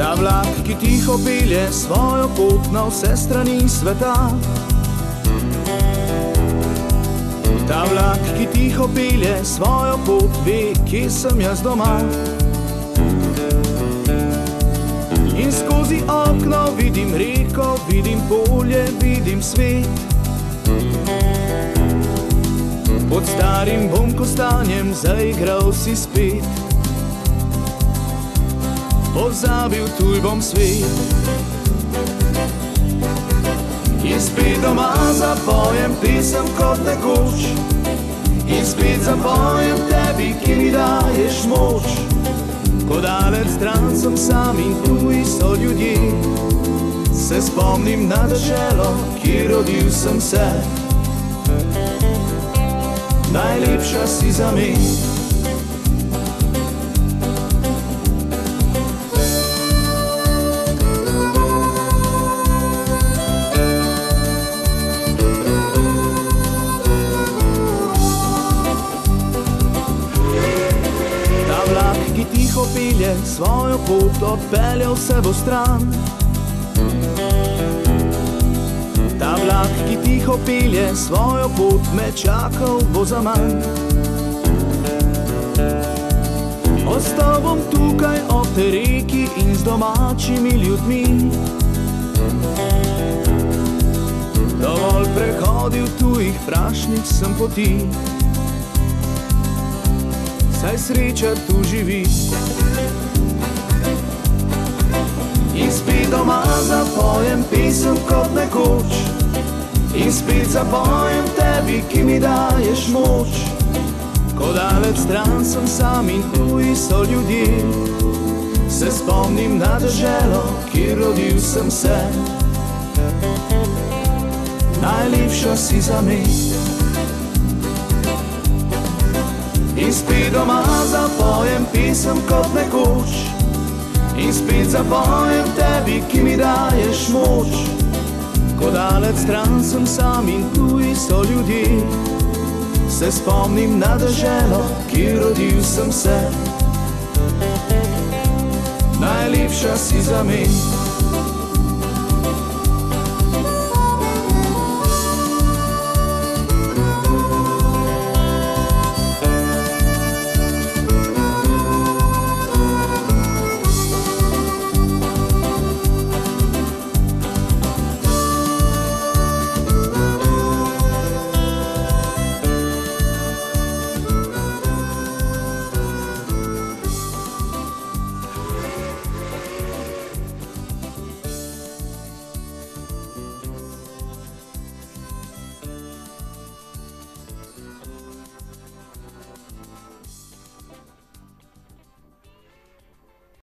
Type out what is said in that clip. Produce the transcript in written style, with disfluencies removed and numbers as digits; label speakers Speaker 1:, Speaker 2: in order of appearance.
Speaker 1: Ta vlak, ki tiho pelje svojo pot na vse strani sveta. Ta vlak, ki tiho pelje svojo pot, ve, kje sem jaz doma. In skozi okno vidim reko, vidim polje, vidim svet. Pod starim kostanjem zaigral si spet. Pozabil tuj bom svet. In spet doma zapojem pesem kot nekoč. In spet zapojem tebi, ki mi daješ moč. Ko daleč stran sem sam in tuji so ljudje. Se spomnim na deželo, kjer rodil sem se. Najlepša si za me. Ki tiho pelje svojo pot, odpeljal se bo stran. Ta vlak, ki tiho pelje svojo pot, me čakal bo zaman. Ostal bom tukaj ob tej reki in z domačimi ljudmi. Dovolj prehodil tujih prašnic sem poti. Saj sreča tu živi. In spet doma zapojem pesem kot nekoč. In spet zapojem tebi, ki mi daješ moč. Ko daleč stran sem sam in tuji so ljudje. Se spomnim na deželo, kjer rodil sem se. Najlepša si za me. In spet doma zapojem pesem kot nekoč. In spet zapojem tebi, ki mi daješ moč. Ko daleč stran sem sam in tuji so ljudje. Se spomnim na deželo, kjer rodil sem se. Najlepša si za me.